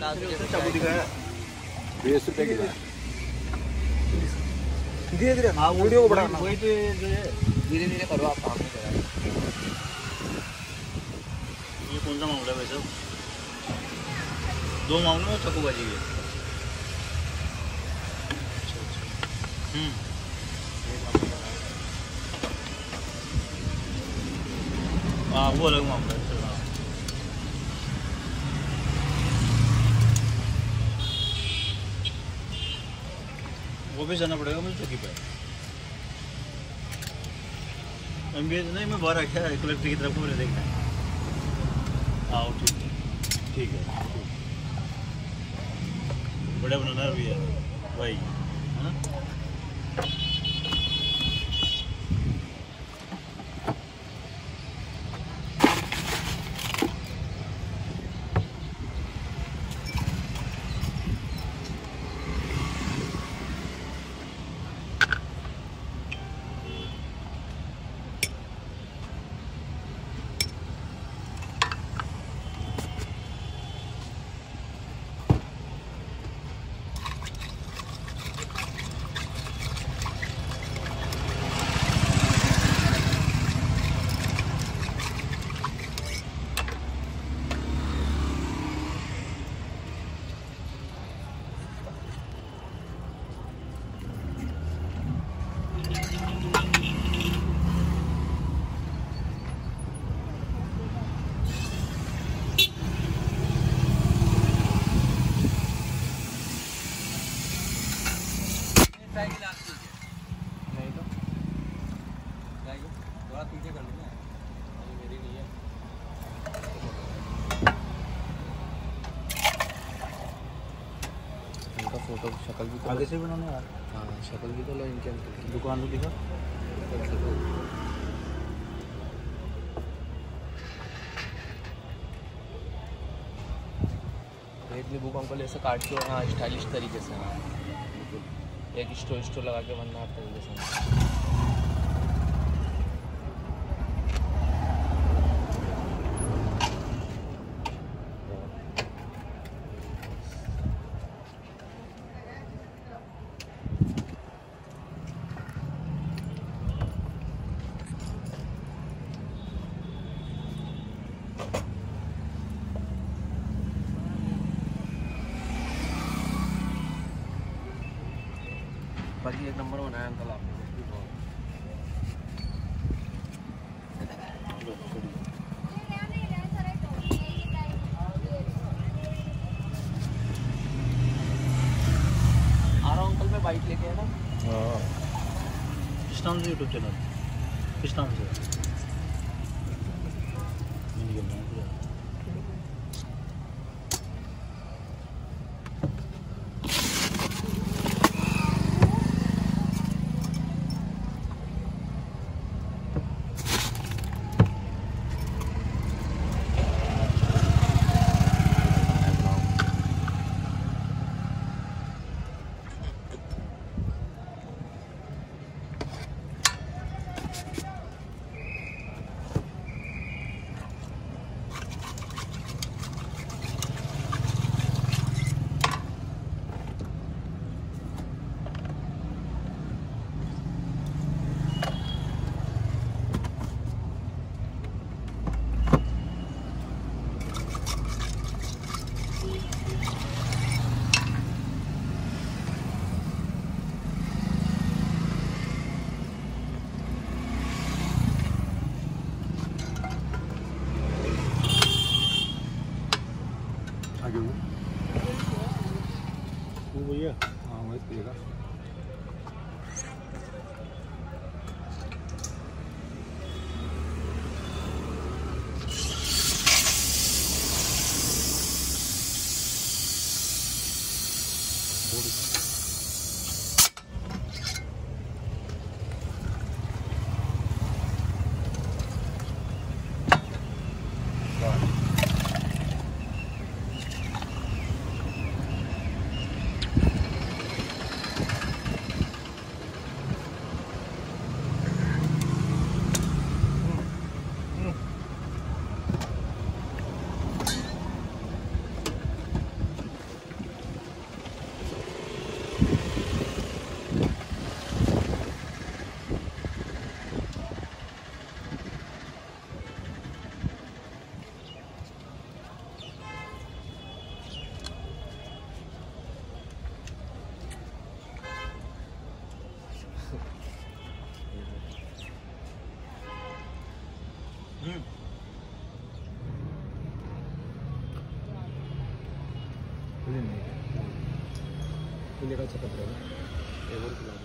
चाकू दिखाया 20 रुपए की धीरे धीरे वीडियो को बढ़ाना वही तो धीरे धीरे करो आप काम करा। ये कौन सा मामला है वैसे? 2 मामलों में चाकू बाजी है। हाँ वो अलग मामला है। वो भी जाना पड़ेगा मुझे चौकी पे। MBA नहीं मैं बाहर आया कलेक्टर की तरफ मुझे देखना है। आओ ठीक है ठीक है बड़ा बनाना भी है भाई है ना। नहीं तो थोड़ा पीछे कर लेना मेरी नहीं है। इनका फोटो शक्ल भी तो आगे से बनाने यार। हाँ शक्ल भी तो लो इनके अंकल की दुकान में दिखा। इतनी बुक अंकल ऐसे काट के हाँ स्टाइलिश तरीके से हाँ एक स्टोर लगा के बनना आप तरीके से। बाकी 1 नंबर बनाया अंकल आपने। आ रहा हूँ अंकल मैं बाइक लेके है ना। हाँ किस नाम से यूट्यूब चैनल किस नाम से? भैया हाँ मैं पिएगा। पीने का अच्छा कपड़ा है। एक और खिला दो।